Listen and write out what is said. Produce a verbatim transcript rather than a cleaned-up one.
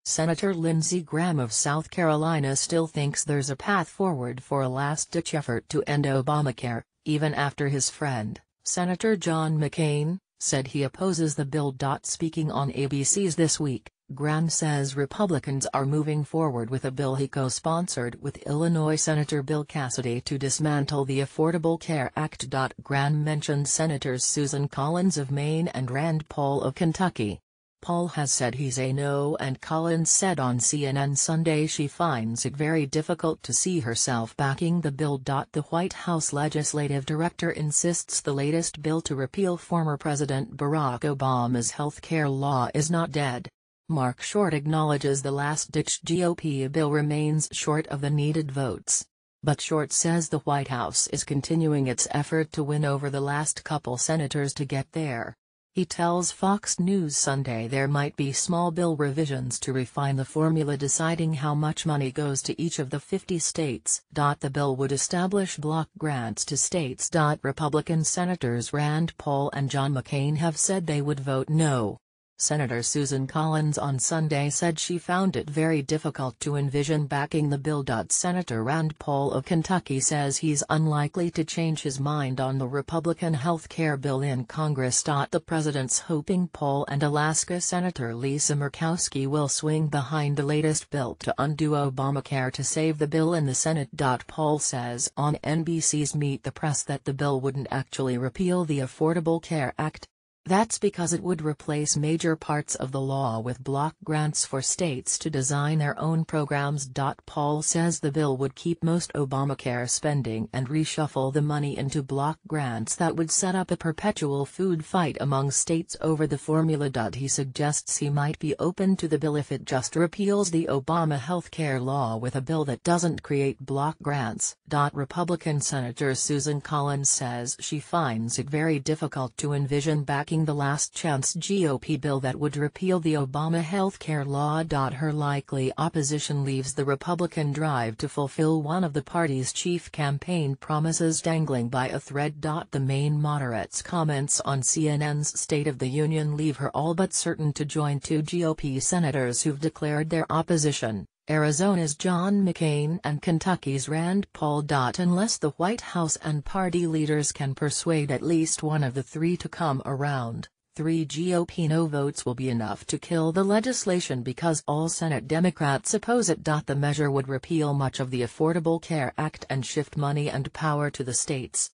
Senator Lindsey Graham of South Carolina still thinks there's a path forward for a last-ditch effort to end Obamacare, even after his friend, Senator John McCain, said he opposes the bill. Speaking on A B C's This Week, Graham says Republicans are moving forward with a bill he co-sponsored with Illinois Senator Bill Cassidy to dismantle the Affordable Care Act. Graham mentioned Senators Susan Collins of Maine and Rand Paul of Kentucky. Paul has said he's a no, and Collins said on C N N Sunday she finds it very difficult to see herself backing the bill. The White House legislative director insists the latest bill to repeal former President Barack Obama's health care law is not dead. Mark Short acknowledges the last-ditch G O P bill remains short of the needed votes. But Short says the White House is continuing its effort to win over the last couple senators to get there. He tells Fox News Sunday there might be small bill revisions to refine the formula deciding how much money goes to each of the fifty states. The bill would establish block grants to states. Republican Senators Rand Paul and John McCain have said they would vote no. Senator Susan Collins on Sunday said she found it very difficult to envision backing the bill. Senator Rand Paul of Kentucky says he's unlikely to change his mind on the Republican health care bill in Congress. The president's hoping Paul and Alaska Senator Lisa Murkowski will swing behind the latest bill to undo Obamacare to save the bill in the Senate. Paul says on N B C's Meet the Press that the bill wouldn't actually repeal the Affordable Care Act. That's because it would replace major parts of the law with block grants for states to design their own programs. Paul says the bill would keep most Obamacare spending and reshuffle the money into block grants that would set up a perpetual food fight among states over the formula. He suggests he might be open to the bill if it just repeals the Obama health care law with a bill that doesn't create block grants. Republican Senator Susan Collins says she finds it very difficult to envision backing the last chance G O P bill that would repeal the Obama health care law. Her likely opposition leaves the Republican drive to fulfill one of the party's chief campaign promises dangling by a thread. The Maine moderate's comments on C N N's State of the Union leave her all but certain to join two G O P senators who've declared their opposition, Arizona's John McCain and Kentucky's Rand Paul. Unless the White House and party leaders can persuade at least one of the three to come around, three G O P no votes will be enough to kill the legislation because all Senate Democrats oppose it. The measure would repeal much of the Affordable Care Act and shift money and power to the states.